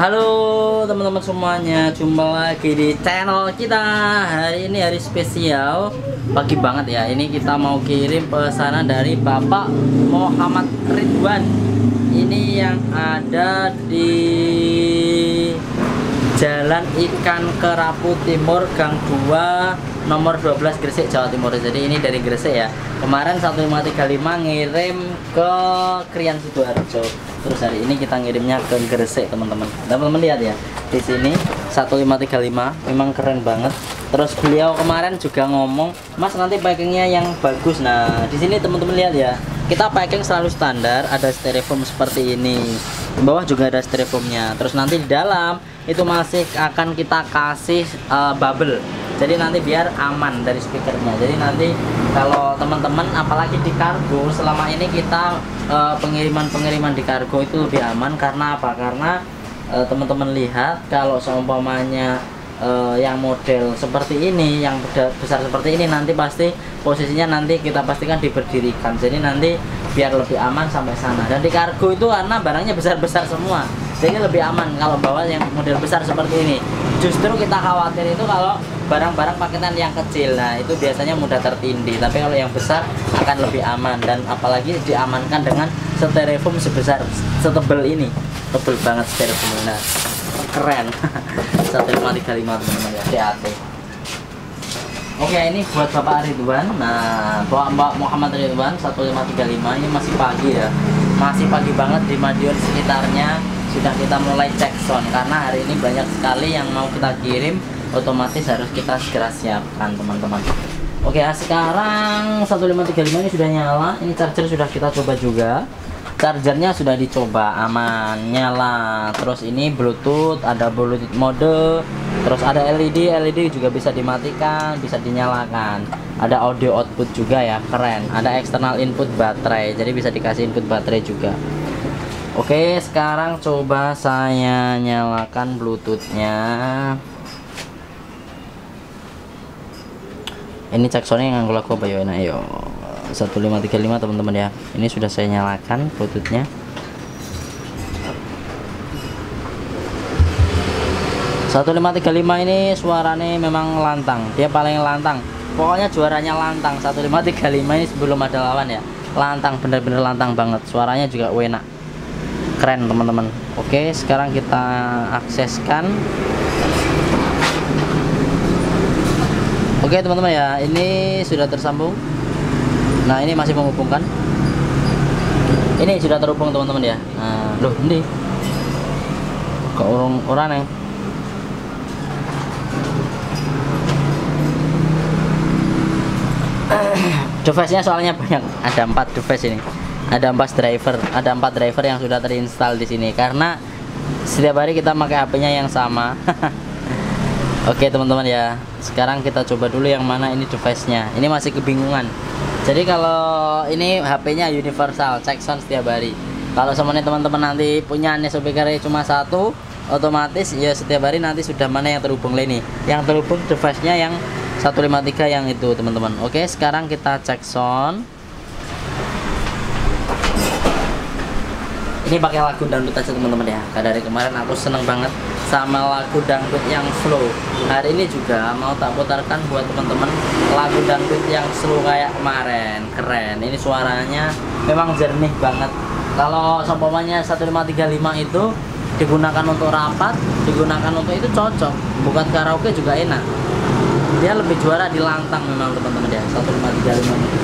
Halo teman-teman semuanya, jumpa lagi di channel kita. Hari ini hari spesial, pagi banget ya. Ini kita mau kirim pesanan dari Bapak Muhammad Ridwan. Ini yang ada di Jalan Ikan Kerapu Timur, Gang 2, nomor 12, Gresik, Jawa Timur. Jadi ini dari Gresik ya. Kemarin 1535 ngirim ke Krian Sidoarjo. Terus hari ini kita ngirimnya ke Gresik, teman-teman. Teman-teman lihat ya. Di sini 1535 memang keren banget. Terus beliau kemarin juga ngomong, "Mas, nanti packingnya yang bagus." Nah, di sini teman-teman lihat ya. Kita packing selalu standar, ada styrofoam seperti ini. Di bawah juga ada styrofoamnya. Terus nanti di dalam itu masih akan kita kasih bubble. Jadi nanti biar aman dari speakernya. Jadi nanti kalau teman-teman apalagi di kargo, selama ini kita pengiriman di kargo itu lebih aman. Karena apa? Karena teman-teman lihat kalau seumpamanya yang model seperti ini, yang besar seperti ini, nanti pasti posisinya nanti kita pastikan diberdirikan. Jadi nanti biar lebih aman sampai sana. Dan di kargo itu karena barangnya besar-besar semua, jadi lebih aman kalau bawa yang model besar seperti ini. Justru kita khawatir itu kalau barang-barang paketan yang kecil, nah itu biasanya mudah tertindih. Tapi kalau yang besar akan lebih aman, dan apalagi diamankan dengan styrofoam sebesar setebel ini, tebel banget styrofoamnya. Nah, keren. 1535 teman-teman ya, hati-hati. Oke, ini buat Bapak Ridwan. Nah, Bapak Muhammad Ridwan 1535 ini masih pagi ya, masih pagi banget di Madiun sekitarnya. Sudah kita mulai cek sound karena hari ini banyak sekali yang mau kita kirim, otomatis harus kita segera siapkan teman-teman. Oke, sekarang 1535 ini sudah nyala. Ini charger sudah kita coba juga. Chargernya sudah dicoba, aman, nyala. Terus ini Bluetooth, ada Bluetooth mode. Terus ada LED juga bisa dimatikan, bisa dinyalakan. Ada audio output juga ya, keren. Ada external input baterai, jadi bisa dikasih input baterai juga. Oke, sekarang coba saya nyalakan Bluetoothnya. Ini cek soundnya yang laku apa ya? Nah, ayo 1535 teman-teman ya. Ini sudah saya nyalakan Bluetoothnya. "1535 ini suaranya memang lantang, dia paling lantang. Pokoknya juaranya lantang. 1535 ini sebelum ada lawan ya, lantang, bener-bener lantang banget. Suaranya juga enak, keren teman-teman. Oke, sekarang kita akseskan. Oke teman-teman ya, ini sudah tersambung. Nah, ini masih menghubungkan. Ini sudah terhubung teman-teman ya. Nah, loh, ini kok orang yang device-nya soalnya banyak, ada 4 device ini. Ada 4 driver yang sudah terinstall di sini karena setiap hari kita pakai HP-nya yang sama. Oke teman-teman ya, sekarang kita coba dulu yang mana ini device-nya. Ini masih kebingungan. Jadi kalau ini HP-nya universal, cek sound setiap hari. Kalau semuanya teman-teman nanti punya speaker cuma satu, otomatis ya setiap hari nanti sudah mana yang terhubung ini. Yang terhubung device-nya yang 153 yang itu teman-teman. Oke, sekarang kita cek sound. Ini pakai lagu dangdut aja teman-teman ya. Dari kemarin aku seneng banget sama lagu dangdut yang slow. Hari ini juga mau tak putarkan buat teman-teman lagu dangdut yang slow kayak kemarin. Keren. Ini suaranya memang jernih banget. Kalau seumpamanya 1535 itu digunakan untuk rapat, digunakan untuk itu cocok. Buat karaoke juga enak. Dia lebih juara di lantang memang teman-teman ya, 1535 ini.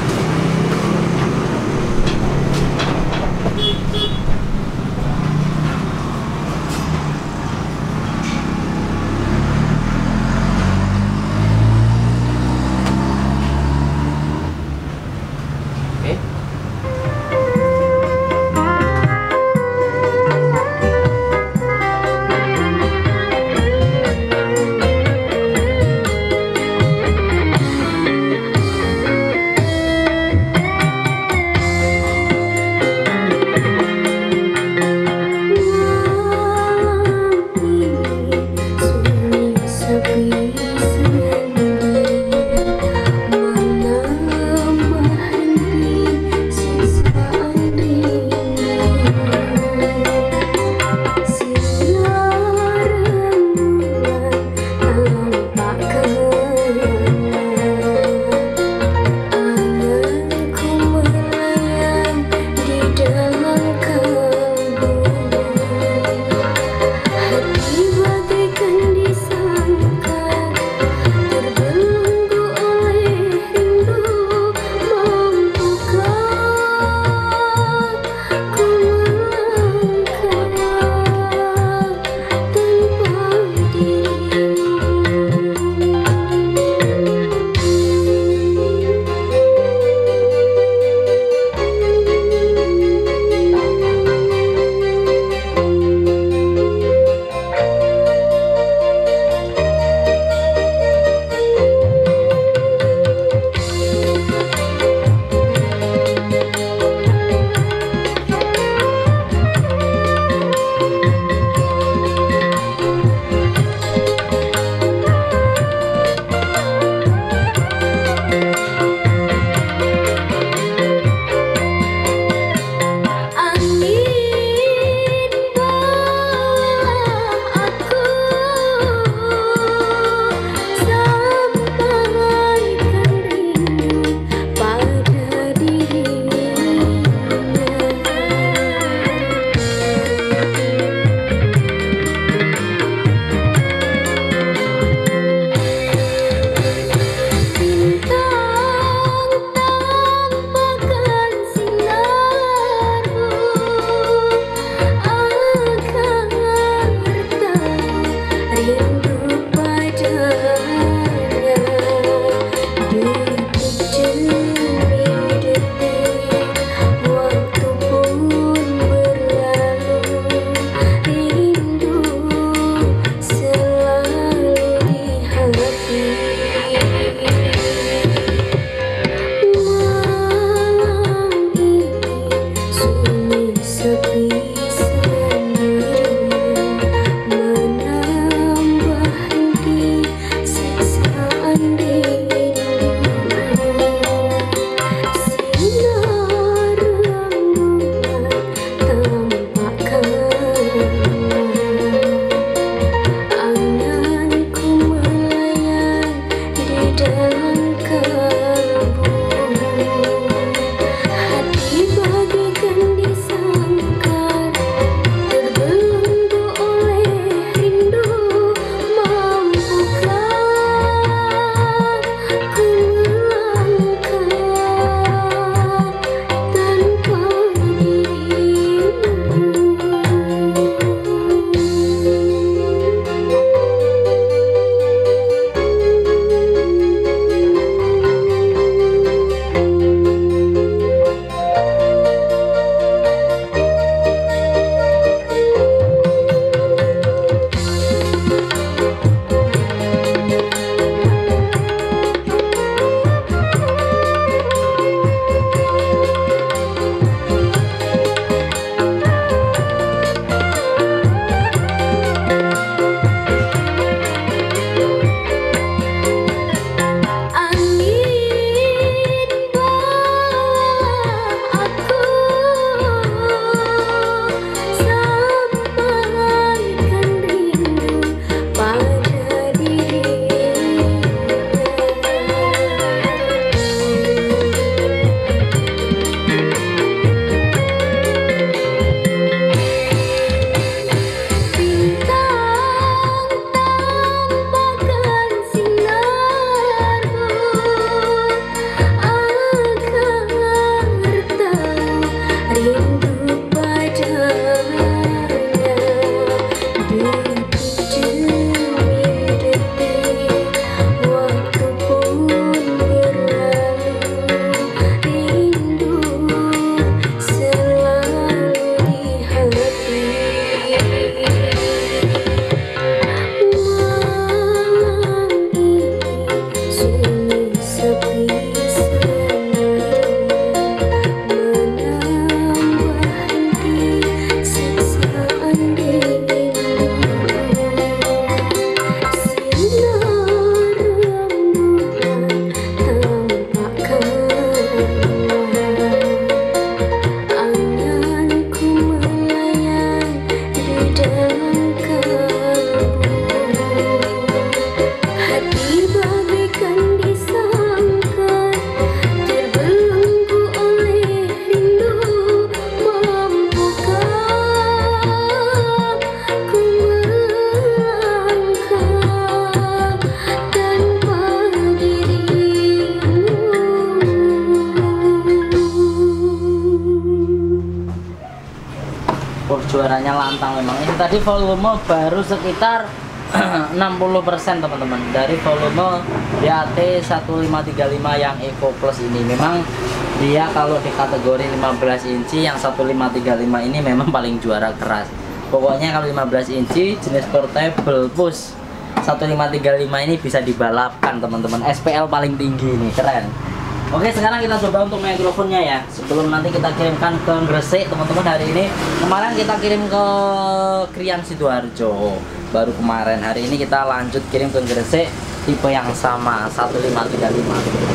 udaranya lantang memang. Ini tadi volume baru sekitar 60% teman-teman dari volume DAT 1535 yang Eco Plus ini. Memang dia kalau di kategori 15 inci yang 1535 ini memang paling juara keras. Pokoknya kalau 15 inci jenis portable push 1535 ini bisa dibalapkan teman-teman. SPL paling tinggi ini, keren. Oke, sekarang kita coba untuk mikrofonnya ya. Sebelum nanti kita kirimkan ke Gresik teman-teman. Hari ini kemarin kita kirim ke Krian Sidoarjo baru kemarin. Hari ini kita lanjut kirim ke Gresik tipe yang sama 1535.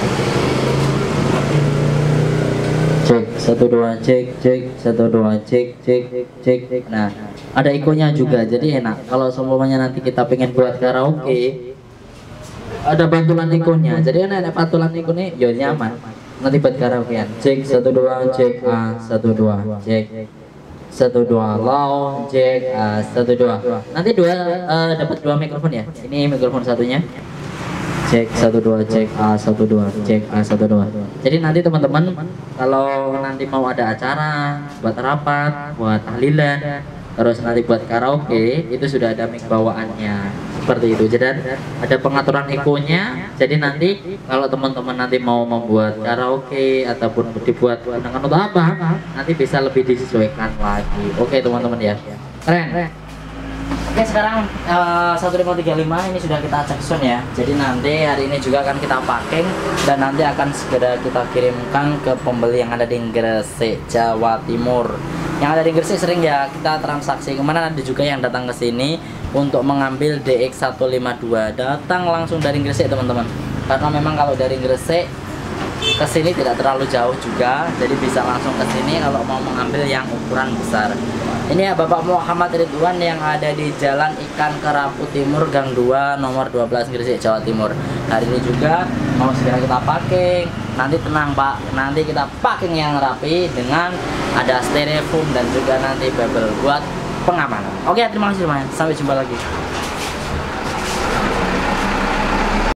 Cek 12 cek 12 cek. Nah, ada ikonnya juga jadi enak. Kalau semuanya nanti kita pengen buat karaoke ada bantulan ikonnya, jadi enak bantulan ikonnya ya nyaman nanti buat karaokean. Cek 12 cek 12 cek 12 low cek 12. Nanti dapat dua mikrofon ya. Ini mikrofon satunya. Cek 12 cek 12 cek 12. Jadi nanti teman-teman kalau nanti mau ada acara buat rapat, buat tahlilan, terus nanti buat karaoke itu sudah ada mic bawaannya seperti itu. Jadi ada pengaturan eco-nya. Jadi nanti kalau teman-teman nanti mau membuat karaoke ataupun dibuat dengan untuk apa, nanti bisa lebih disesuaikan lagi. Oke teman-teman ya, keren. Oke, sekarang 1535 ini sudah kita cek sound ya. Jadi nanti hari ini juga akan kita packing dan nanti akan segera kita kirimkan ke pembeli yang ada di Gresik, Jawa Timur. Yang ada di Gresik sering ya kita transaksi. Kemana ada juga yang datang ke sini untuk mengambil DX152. Datang langsung dari Gresik teman-teman. Karena memang kalau dari Gresik ke sini tidak terlalu jauh juga, jadi bisa langsung ke sini kalau mau mengambil yang ukuran besar. Ini ya Bapak Muhammad Ridwan yang ada di Jalan Ikan Kerapu Timur Gang 2 nomor 12 Gresik, Jawa Timur. Hari ini juga mau segera kita packing. Nanti tenang Pak, nanti kita packing yang rapi dengan ada styrofoam dan juga nanti bubble buat pengamanan. Oke, terima kasih semuanya. Sampai jumpa lagi.